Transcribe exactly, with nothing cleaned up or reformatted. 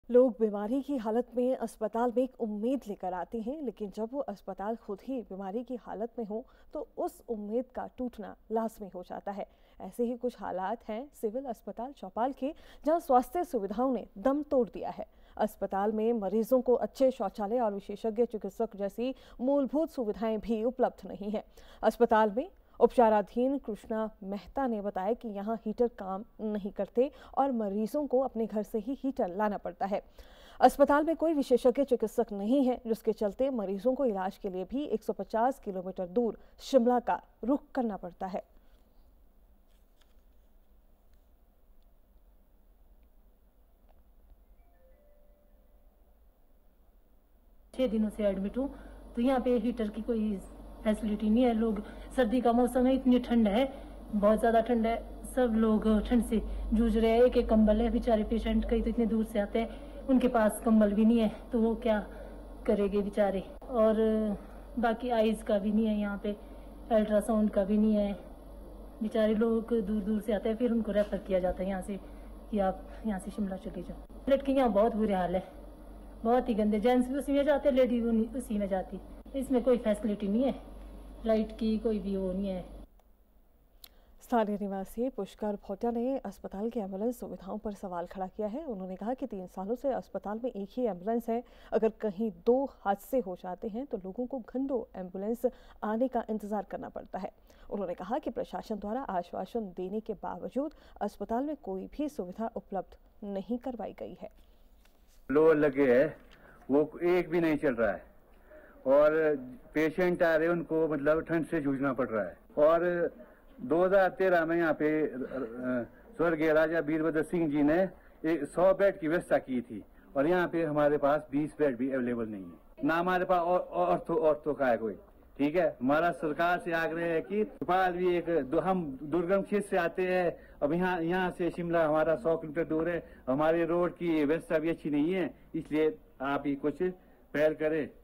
लोग बीमारी की हालत में अस्पताल में एक उम्मीद लेकर आते हैं, लेकिन जब वो अस्पताल खुद ही बीमारी की हालत में हो तो उस उम्मीद का टूटना लाजमी हो जाता है। ऐसे ही कुछ हालात हैं सिविल अस्पताल चौपाल के, जहां स्वास्थ्य सुविधाओं ने दम तोड़ दिया है। अस्पताल में मरीजों को अच्छे शौचालय और विशेषज्ञ चिकित्सक जैसी मूलभूत सुविधाएं भी उपलब्ध नहीं है। अस्पताल में उपचाराधीन कृष्णा मेहता ने बताया कि यहाँ हीटर काम नहीं करते और मरीजों को अपने घर से ही हीटर लाना पड़ता है। अस्पताल में कोई विशेषज्ञ चिकित्सक नहीं है, जिसके चलते मरीजों को इलाज के लिए भी एक सौ पचास किलोमीटर दूर शिमला का रुख करना पड़ता है। छह दिनों से एडमिट हूँ, तो यहाँ पे हीटर की कोई फैसिलिटी नहीं है। लोग, सर्दी का मौसम है, इतनी ठंड है, बहुत ज्यादा ठंड है, सब लोग ठंड से जूझ रहे हैं। एक एक कंबल है, बेचारे पेशेंट कई तो इतने दूर से आते हैं, उनके पास कंबल भी नहीं है, तो वो क्या करेंगे बेचारे। और बाकी आइज का भी नहीं है, यहाँ पे अल्ट्रासाउंड का भी नहीं है। बेचारे लोग दूर दूर से आते हैं, फिर उनको रेफर किया जाता है यहाँ से कि आप यहाँ से शिमला चले जाओ। टॉयलेट के यहाँ बहुत बुरे हाल है, बहुत ही गंदे। जेंट्स भी उसी में जाते हैं, लेडीज उसी में जाती। इसमें कोई फैसिलिटी नहीं है, लाइट की कोई भी वो नहीं है। स्थानीय निवासी पुष्कर भोटिया ने अस्पताल की एम्बुलेंस सुविधाओं पर सवाल खड़ा किया है। उन्होंने कहा कि तीन सालों से अस्पताल में एक ही एम्बुलेंस है, अगर कहीं दो हादसे हो जाते हैं तो लोगों को घंटों एम्बुलेंस आने का इंतजार करना पड़ता है। उन्होंने कहा कि प्रशासन द्वारा आश्वासन देने के बावजूद अस्पताल में कोई भी सुविधा उपलब्ध नहीं करवाई गई है। लोअर लगे है, वो एक भी नहीं चल रहा है और पेशेंट आ रहे हैं, उनको मतलब ठंड से जूझना पड़ रहा है। और दो हज़ार तेरह में यहाँ पे स्वर्गीय राजा वीरभद्र सिंह जी ने एक सौ बेड की व्यवस्था की थी और यहाँ पे हमारे पास बीस बेड भी अवेलेबल नहीं है। ना हमारे पास ऑर्थो ऑर्थो का है कोई। ठीक है, हमारा सरकार से आग्रह है कि भोपाल भी एक दो, हम दुर्गम क्षेत्र से आते हैं, अब यहाँ यहाँ से शिमला हमारा सौ किलोमीटर दूर है, हमारे रोड की व्यवस्था भी अच्छी नहीं है, इसलिए आप ही कुछ पहल करें।